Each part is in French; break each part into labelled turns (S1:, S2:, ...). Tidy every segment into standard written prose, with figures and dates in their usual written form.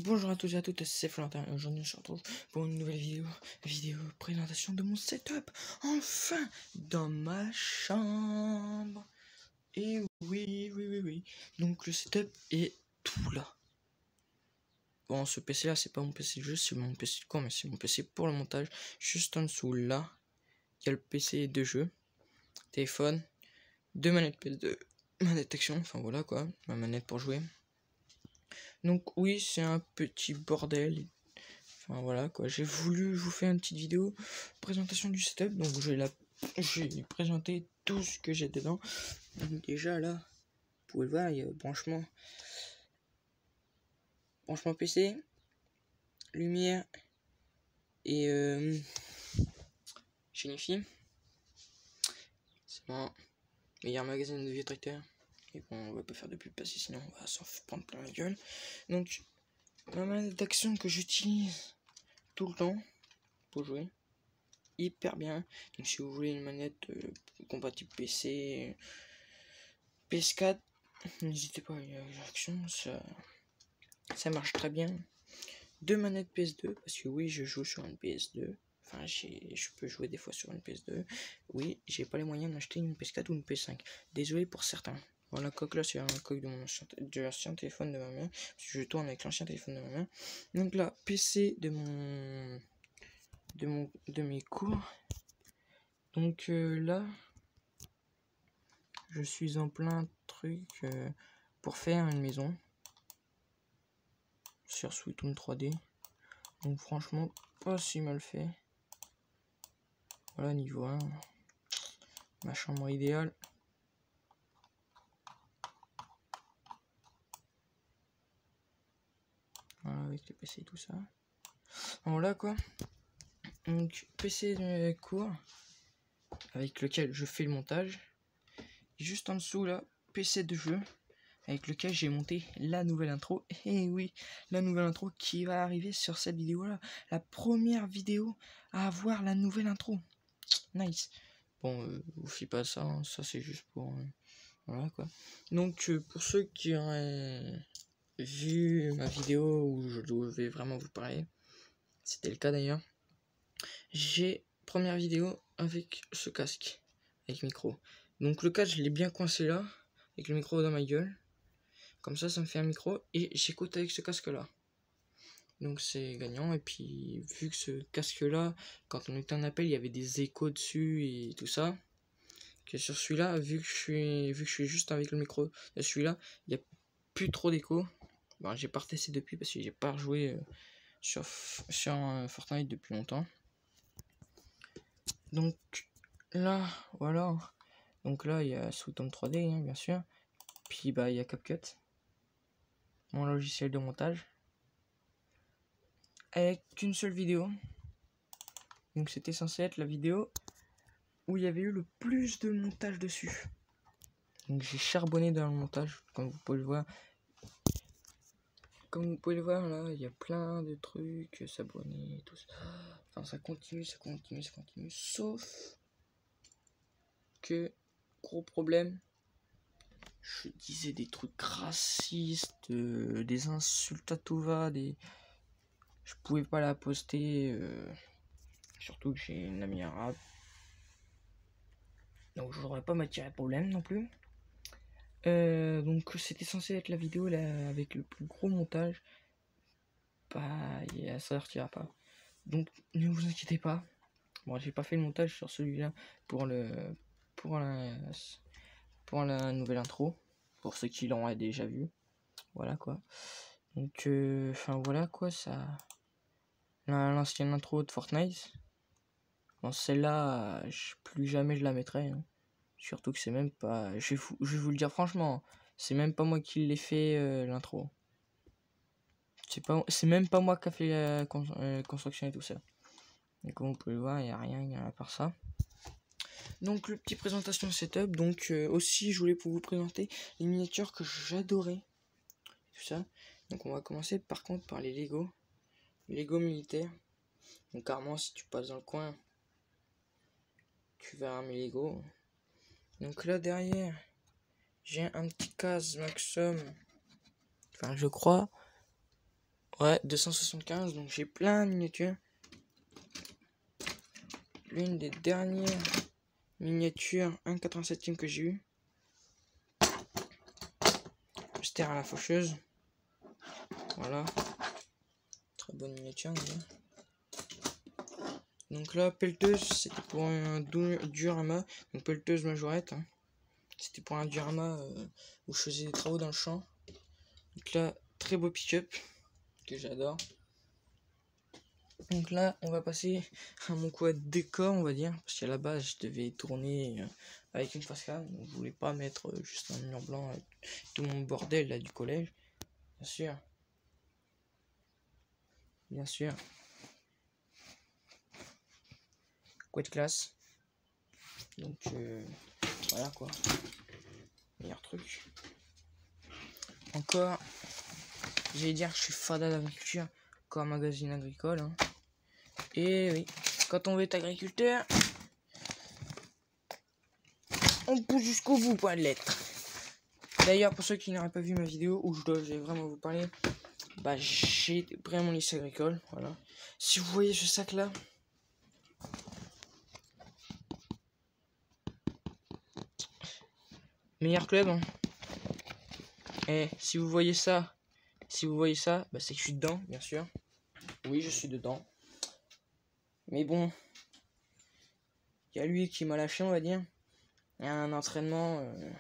S1: Bonjour à tous et à toutes, c'est Florentin et aujourd'hui on se retrouve pour une nouvelle vidéo présentation de mon setup, enfin, dans ma chambre. Et oui, donc le setup est tout là. Bon, ce PC là, c'est pas mon PC de jeu, c'est mon PC de quoi, mais c'est mon PC pour le montage. Juste en dessous là, il y a le PC de jeu, téléphone, deux manettes PS2, manette action, enfin voilà quoi, ma manette pour jouer. Donc oui, c'est un petit bordel. Enfin voilà quoi, j'ai voulu vous faire une petite vidéo présentation du setup, donc j'ai présenté tout ce que j'ai dedans. Donc déjà là, vous pouvez le voir, il y a branchement PC, lumière et Génifi. C'est mon meilleur magazine de vieux tracteurs. Et bon, on va pas faire de pub parce que sinon on va s'en prendre plein la gueule. Donc ma manette d'action que j'utilise tout le temps pour jouer hyper bien. Donc si vous voulez une manette compatible PC, PS4, n'hésitez pas, il y a l'action, ça marche très bien. Deux manettes PS2, parce que oui, je joue sur une PS2. Enfin, je peux jouer des fois sur une PS2. Oui, j'ai pas les moyens d'acheter une PS4 ou une PS5. Désolé pour certains. Voilà, coque là, c'est un coque de l'ancien téléphone de ma mère. Parce que je tourne avec l'ancien téléphone de ma mère. Donc là, PC de mes cours. Donc là, je suis en plein truc pour faire une maison sur Sweetoon 3D. Donc franchement, pas si mal fait. Voilà, niveau 1. Ma chambre idéale. Voilà, avec le PC et tout ça. Voilà quoi. Donc PC de cours avec lequel je fais le montage. Et juste en dessous là, PC de jeu avec lequel j'ai monté la nouvelle intro. Et oui, la nouvelle intro qui va arriver sur cette vidéo là. La première vidéo à avoir la nouvelle intro. Nice. Bon, vous fiez pas ça, hein, ça c'est juste pour... voilà quoi. Donc pour ceux qui auraient vu ma vidéo où je devais vraiment vous parler, c'était le cas d'ailleurs. J'ai première vidéo avec ce casque, avec micro. Donc le casque je l'ai bien coincé là, avec le micro dans ma gueule. Comme ça me fait un micro et j'écoute avec ce casque là. Donc c'est gagnant. Et puis vu que ce casque là, quand on était en appel, il y avait des échos dessus et tout ça. Que sur celui-là, vu que je suis juste avec le micro de celui-là, il n'y a plus trop d'écho. Bon, j'ai pas retesté depuis parce que j'ai pas rejoué sur Fortnite depuis longtemps. Donc là, voilà. Donc là, il y a Sweetoon 3D, hein, bien sûr. Puis bah il y a CapCut, mon logiciel de montage, avec qu'une seule vidéo. Donc c'était censé être la vidéo où il y avait eu le plus de montage dessus. Donc j'ai charbonné dans le montage, comme vous pouvez le voir. Comme vous pouvez le voir là, il y a plein de trucs, s'abonner, tout ça. Enfin ça continue. Sauf que, gros problème, je disais des trucs racistes, des insultes à tout va, je pouvais pas la poster, surtout que j'ai une amie arabe. Donc je n'aurais pas m'attirer problème non plus. Donc c'était censé être la vidéo là avec le plus gros montage. Bah ça sortira pas. Donc ne vous inquiétez pas. Bon, j'ai pas fait le montage sur celui-là pour la nouvelle intro. Pour ceux qui l'ont déjà vu. Voilà quoi. Donc enfin voilà quoi, ça. L'ancienne intro de Fortnite. Bon, celle-là, plus jamais je la mettrai. Hein. Surtout que c'est même pas... Je vais vous le dire franchement, c'est même pas moi qui l'ai fait l'intro. C'est même pas moi qui a fait la construction et tout ça. Et comme vous pouvez le voir, il n'y a rien à part ça. Donc le petit présentation setup. Donc aussi je voulais pour vous présenter les miniatures que j'adorais. Tout ça. Donc on va commencer par contre par les Lego. Les Lego militaires. Donc carrément si tu passes dans le coin, tu verras mes Lego. Donc là derrière, j'ai un petit case Maxum. Enfin je crois. Ouais, 275, donc j'ai plein de miniatures. L'une des dernières miniatures 1,87e que j'ai eu. Mystère à la faucheuse. Voilà. Très bonne miniature. Donc là, pelleteuse, c'était pour un diorama. Donc pelleteuse majorette. Hein. C'était pour un diorama où je faisais des travaux dans le champ. Donc là, très beau pick-up que j'adore. Donc là, on va passer à mon quad décor, on va dire. Parce qu'à la base, je devais tourner avec une face cam. Je voulais pas mettre juste un mur blanc avec tout mon bordel là du collège. Bien sûr. Bien sûr. Quad classe. Donc voilà quoi. Meilleur truc. Encore, j'allais dire que je suis fada d'agriculture. Encore un magazine agricole. Hein. Et oui, quand on veut être agriculteur, on pousse jusqu'au bout, point de lettre. D'ailleurs, pour ceux qui n'auraient pas vu ma vidéo où je dois vraiment vous parler, bah j'ai pris mon lycée agricole, voilà. Si vous voyez ce sac là, meilleur club. Hein. Et si vous voyez ça, bah c'est que je suis dedans, bien sûr. Oui, je suis dedans. Mais bon, il y a lui qui m'a lâché, on va dire. Il y a un entraînement.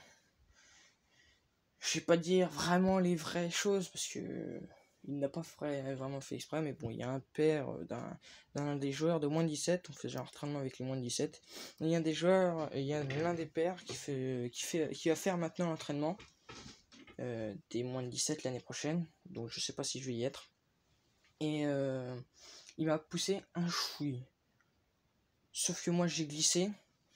S1: Je vais pas dire vraiment les vraies choses parce que il n'a pas vraiment fait exprès, mais bon, il y a un père d'un des joueurs de moins de 17, on faisait un entraînement avec les moins de 17. Il y a des joueurs, il y a l'un des pères qui va faire maintenant l'entraînement des moins de 17 l'année prochaine, donc je sais pas si je vais y être. Et il m'a poussé un chouï. Sauf que moi j'ai glissé,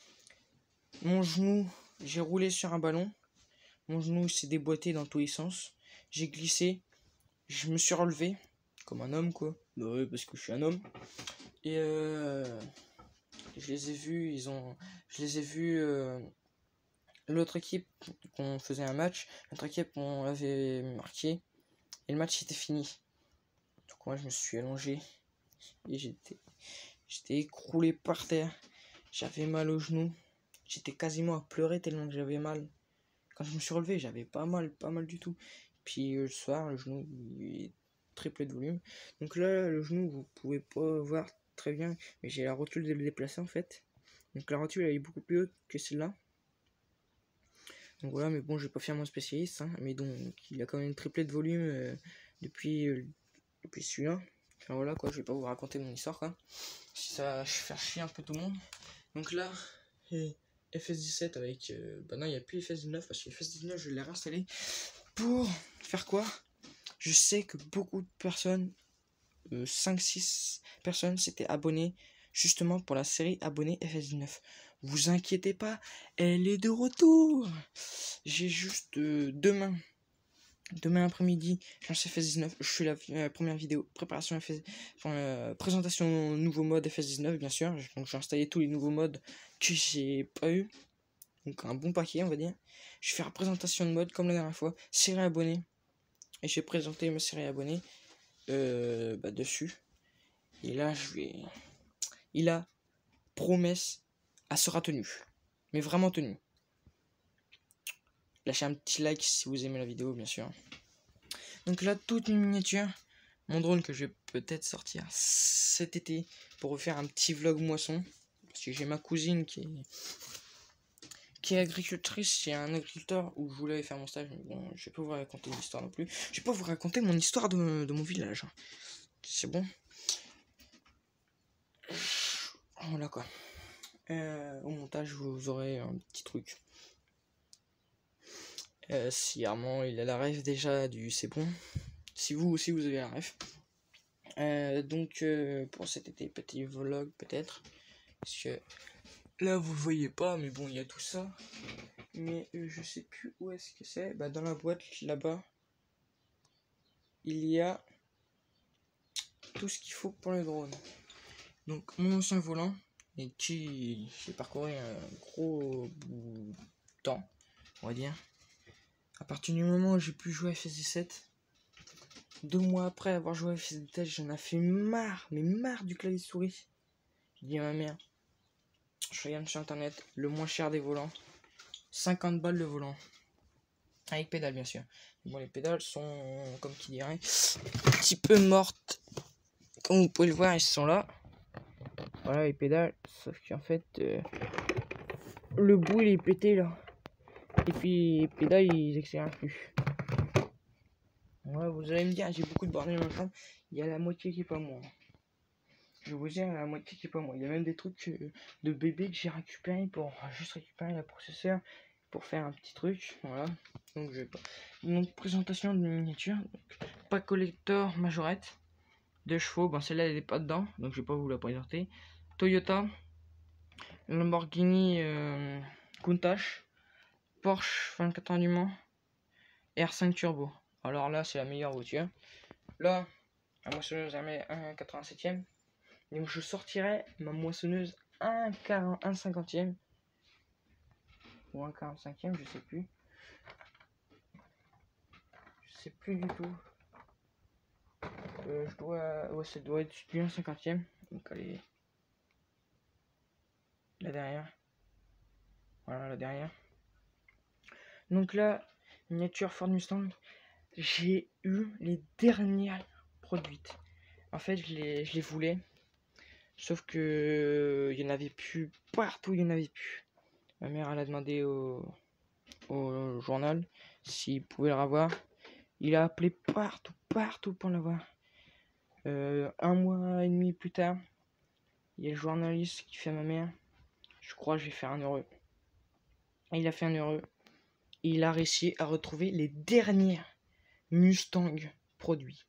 S1: mon genou, j'ai roulé sur un ballon. Mon genou s'est déboîté dans tous les sens. J'ai glissé. Je me suis relevé. Comme un homme, quoi. Bah ouais, parce que je suis un homme. Et je les ai vus. Je les ai vus. L'autre équipe, qu'on faisait un match. L'autre équipe, on avait marqué. Et le match était fini. Donc moi, je me suis allongé. Et j'étais écroulé par terre. J'avais mal au genou. J'étais quasiment à pleurer tellement que j'avais mal. Quand je me suis relevé, j'avais pas mal du tout. Puis le soir, le genou il est triplé de volume. Donc là, le genou, vous pouvez pas voir très bien, mais j'ai la rotule de le déplacer en fait. Donc la rotule elle est beaucoup plus haute que celle-là. Donc voilà, mais bon, je vais pas faire mon spécialiste, hein, mais donc il a quand même triplé de volume depuis celui-là. Enfin voilà quoi, je vais pas vous raconter mon histoire quoi. Si ça va faire chier un peu tout le monde. Donc là, FS17 avec... bah non, il n'y a plus FS19 parce que FS19, je l'ai réinstallé. Pour faire quoi? Je sais que beaucoup de personnes, 5-6 personnes s'étaient abonnées justement pour la série abonnée FS19. Vous inquiétez pas, elle est de retour. J'ai juste demain après-midi, je lance FS19. Je fais la première vidéo préparation FS, présentation nouveau mode FS19 bien sûr. Donc j'ai installé tous les nouveaux modes que j'ai pas eu. Donc un bon paquet on va dire. Je fais la présentation de mode comme la dernière fois, série abonnée. Et j'ai présenté ma série abonnée dessus. Et là il a promesse à sera tenue. Mais vraiment tenue. Lâchez un petit like si vous aimez la vidéo bien sûr. Donc là toutes mes miniatures. Mon drone que je vais peut-être sortir cet été pour refaire un petit vlog moisson. Parce que j'ai ma cousine qui est agricultrice chez un agriculteur où je voulais faire mon stage. Mais bon, je vais pas vous raconter l'histoire non plus. Je vais pas vous raconter mon histoire de mon village. C'est bon. Voilà quoi. Au montage, vous aurez un petit truc. Si Armand il a la ref déjà du c'est bon. Si vous aussi vous avez la ref. Donc pour cet été, petit vlog peut-être. Parce que là vous le voyez pas, mais bon il y a tout ça. Mais je sais plus où est-ce que c'est. Bah dans la boîte là-bas, il y a tout ce qu'il faut pour le drone. Donc mon ancien volant, et qui j'ai parcouru un gros bout de temps, on va dire. À partir du moment où j'ai pu jouer à FS17, 2 mois après avoir joué à Fils de Test, j'en ai fait marre, mais marre du clavier souris. J'ai dit à ma mère, je regarde sur internet, le moins cher des volants, 50 balles le volant. Avec pédales bien sûr. Bon, les pédales sont, comme qui dirait, un petit peu mortes. Comme vous pouvez le voir, ils sont là. Voilà les pédales, sauf qu'en fait, le bout il est pété là. Et puis les pédales ils accélèrent plus. Ouais, vous allez me dire, j'ai beaucoup de bordel dans ma chambre. Il y a la moitié qui est pas moi. Je vous dire, la moitié qui est pas moi. Il y a même des trucs de bébé que j'ai récupéré pour juste récupérer le processeur pour faire un petit truc. Voilà. Donc je vais pas. Donc présentation de miniature. Pas collector majorette. 2 chevaux. Bon celle-là elle est pas dedans. Donc je vais pas vous la présenter. Toyota. Lamborghini Countach. Porsche 24 ans du Mans. R5 Turbo. Alors là c'est la meilleure voiture. Là, la moissonneuse elle met 1,87e. Donc je sortirai ma moissonneuse 1,50e ou 1,45e, je sais plus. Je sais plus du tout. Je dois. Ouais, ça doit être du 1,50e. Donc allez. Là derrière. Voilà, là derrière. Donc là, miniature Ford Mustang. J'ai eu les dernières produites. En fait, je les voulais. Sauf que il y en avait plus. Partout, il y en avait plus. Ma mère, elle a demandé au journal s'il pouvait le revoir. Il a appelé partout pour l'avoir. 1 mois et demi plus tard, il y a le journaliste qui fait à ma mère, je crois que je vais faire un heureux. Et il a fait un heureux. Et il a réussi à retrouver les derniers Mustang produits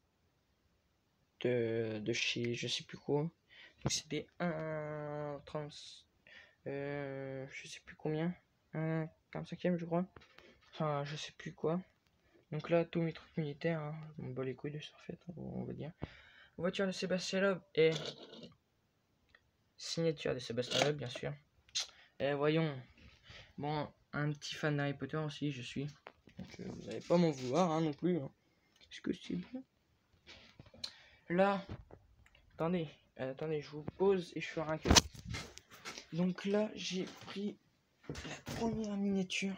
S1: de chez je sais plus quoi. Donc c'était 1,30, je sais plus combien, 1,45e je crois. Enfin je sais plus quoi. Donc là tous mes trucs militaires, hein, je m'en bats les couilles de ça en fait, on va dire. Voiture de Sébastien Loeb et signature de Sébastien Loeb bien sûr. Et voyons. Bon, un petit fan d'Harry Potter aussi, je suis. Donc vous n'allez pas m'en vouloir hein, non plus. Hein. Est-ce que c'est bon? Là, attendez, je vous pose et je ferai un cut. Donc là, j'ai pris la première miniature.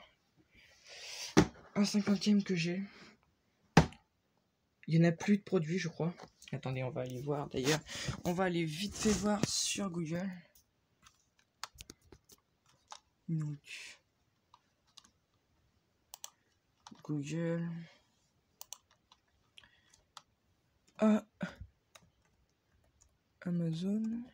S1: 1,50e que j'ai. Il n'y en a plus de produits, je crois. Attendez, on va aller voir d'ailleurs. On va aller vite fait voir sur Google. Donc, Google. Ah, Amazon.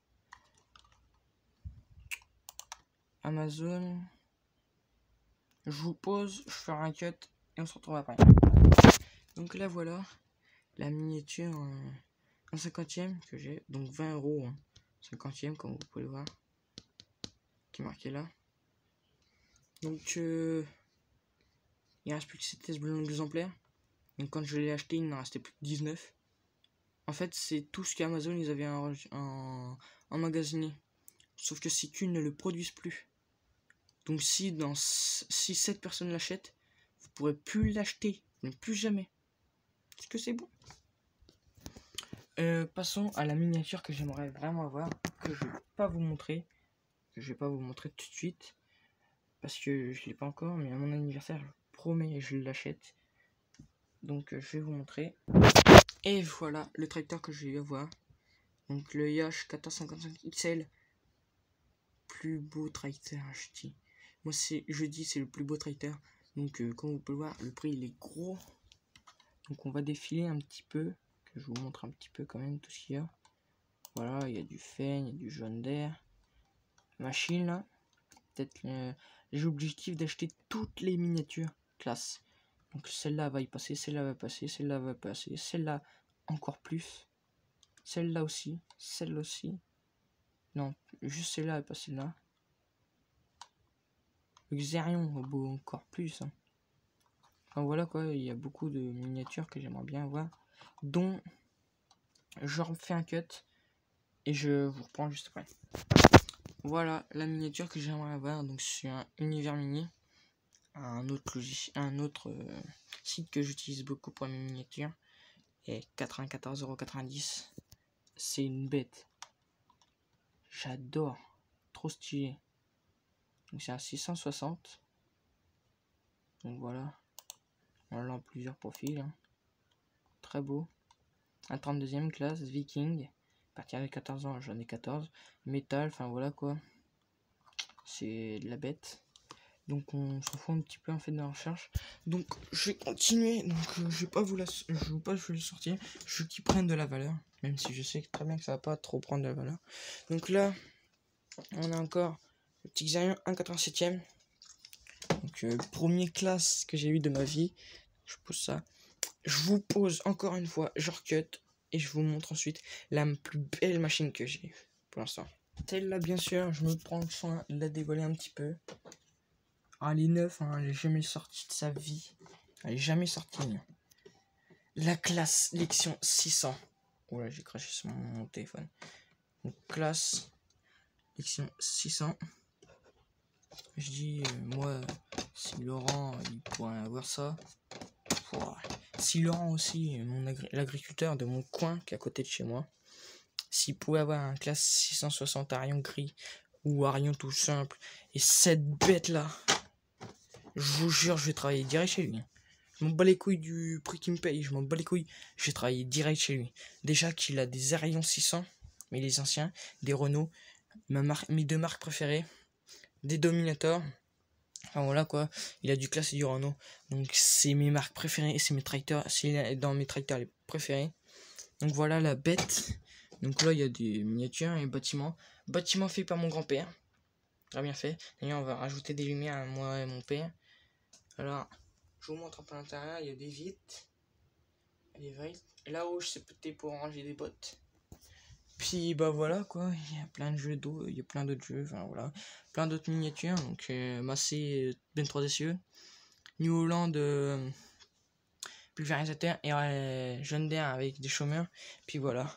S1: Je vous pose, je ferai un cut et on se retrouve après. Donc là voilà la miniature 1,50e que j'ai, donc 20 €, hein, 50e comme vous pouvez le voir, qui est marqué là. Donc il reste plus que 7 exemplaires. Donc quand je l'ai acheté il n'en restait plus que 19. En fait c'est tout ce qu'Amazon ils avaient emmagasiné. Sauf que CQ ne le produisent plus. Donc si 7 personnes l'achètent, vous pourrez plus l'acheter, mais plus jamais. Est-ce que c'est bon? Passons à la miniature que j'aimerais vraiment avoir, que je vais pas vous montrer, tout de suite, parce que je l'ai pas encore, mais à mon anniversaire, je promets, je l'achète. Donc je vais vous montrer. Et voilà le tracteur que je vais avoir. Donc le Yash 1455 XL, plus beau tracteur acheté. Moi je dis c'est le plus beau tracteur. Donc comme vous pouvez le voir, le prix il est gros. Donc on va défiler un petit peu, que je vous montre un petit peu quand même tout ce qu'il y a. Voilà, il y a du Feigne, il y a du jaune d'air. Machine là. Peut-être j'ai l'objectif d'acheter toutes les miniatures classe. Donc celle-là va y passer, celle-là va passer, celle-là va passer, celle-là encore plus. Celle-là aussi, celle-là aussi. Non, juste celle-là va passer là. Le Xerion va beau encore plus. Hein. Enfin voilà quoi, il y a beaucoup de miniatures que j'aimerais bien avoir. Dont je refais un cut et je vous reprends juste après. Voilà la miniature que j'aimerais avoir. Donc sur un univers mini. Un autre site que j'utilise beaucoup pour mes miniatures. Et 94,90 €. C'est une bête. J'adore. Trop stylé. Donc c'est un 660. Donc voilà. On l'a en plusieurs profils. Hein. Très beau. Un 32e classe, Viking. À partir de 14 ans, j'en ai 14. Métal, enfin voilà quoi. C'est de la bête. Donc on s'en fout un petit peu en fait de la recherche. Donc je vais continuer. Donc je vais pas vous la, je veux pas je vais le sortir. Je veux qu'ils prennent de la valeur. Même si je sais très bien que ça va pas trop prendre de la valeur. Donc là, on a encore le petit Xarion 1,87e. Donc premier classe que j'ai eu de ma vie. Je pose ça. Je vous pose encore une fois, je recut. Et je vous montre ensuite la plus belle machine que j'ai pour l'instant. Celle-là, bien sûr, je me prends le soin de la dévoiler un petit peu. Ah, elle est neuve, hein, elle est jamais sortie de sa vie. Elle est jamais sortie. La classe Lexion 600. Oh là, j'ai craché sur mon téléphone. Donc, classe Lexion 600. Je dis, moi, si Laurent, il pourrait avoir ça. Wow. Si Laurent aussi, l'agriculteur de mon coin, qui est à côté de chez moi, s'il pouvait avoir un classe 660 Arion gris ou Arion tout simple, et cette bête là, je vous jure, je vais travailler direct chez lui. Je m'en bats les couilles du prix qu'il me paye, je m'en bats les couilles, je vais travailler direct chez lui. Déjà qu'il a des Arion 600, mais les anciens, des Renault, mes deux marques préférées, des Dominator. Enfin voilà quoi, il a du classe et du Renault. Donc c'est mes marques préférées, c'est mes tracteurs, c'est dans mes tracteurs les préférés. Donc voilà la bête. Donc là il y a des miniatures et bâtiments. Bâtiment fait par mon grand-père. Très bien fait. D'ailleurs on va rajouter des lumières à moi et mon père. Alors je vous montre un peu l'intérieur, il y a des vitres. Les vitres. Là-haut c'est peut-être pour ranger des bottes. Puis bah voilà quoi, il y a plein de jeux d'eau, il y a plein d'autres jeux, enfin voilà, plein d'autres miniatures, donc Massé Ben 3 DCE, New Holland pulvérisateur et Jeune d'Air avec des chômeurs, puis voilà.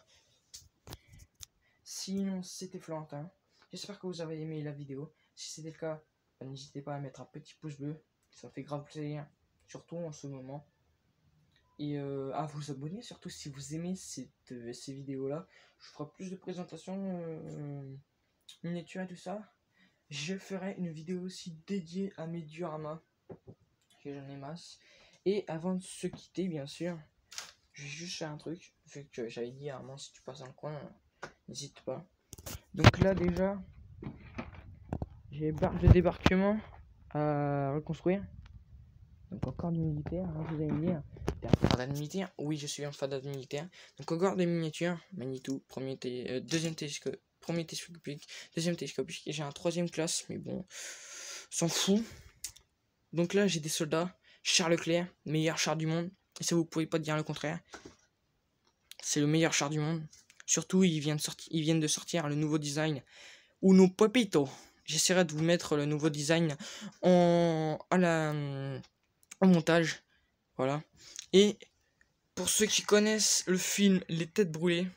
S1: Sinon c'était Florentin, j'espère que vous avez aimé la vidéo, si c'était le cas, n'hésitez pas à mettre un petit pouce bleu, ça fait grave plaisir, surtout en ce moment. Et à vous abonner, surtout si vous aimez ces vidéos là. Je ferai plus de présentations miniatures et tout ça. Je ferai une vidéo aussi dédiée à mes dioramas, que j'en ai masse. Et avant de se quitter, bien sûr, je vais juste faire un truc, vu que j'avais dit à Armand, si tu passes dans le coin, n'hésite pas. Donc là déjà, j'ai barre de débarquement à reconstruire. Donc encore du militaire, hein, vous allez me dire. Fada militaire. Oui, je suis un fada militaire. Donc encore des miniatures, Manitou, deuxième télescope, premier télescopique, deuxième télescopique, et j'ai un troisième classe, mais bon, s'en fout. Donc là j'ai des soldats, Charles Leclerc, meilleur char du monde, et ça vous pouvez pas dire le contraire. C'est le meilleur char du monde. Surtout ils viennent de sortir le nouveau design Uno Popito. J'essaierai de vous mettre le nouveau design au montage. Voilà. Et pour ceux qui connaissent le film Les Têtes Brûlées,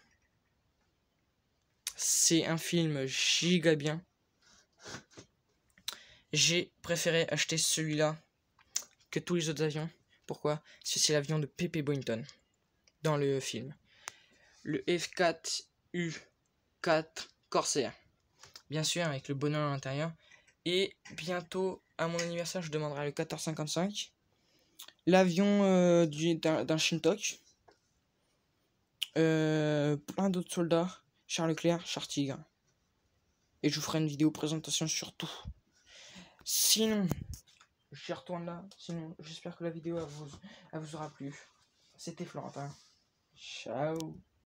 S1: c'est un film giga bien. J'ai préféré acheter celui-là que tous les autres avions. Pourquoi? Parce que c'est l'avion de Pepe Boynton dans le film. Le F4U4 Corsair. Bien sûr, avec le bonhomme à l'intérieur. Et bientôt, à mon anniversaire, je demanderai le 1455. L'avion d'un Shintok. Plein d'autres soldats. Charles Leclerc, Char Tigre. Et je vous ferai une vidéo présentation sur tout. Sinon, je retourne là. Sinon, j'espère que la vidéo elle vous aura plu. C'était Florentin. Ciao.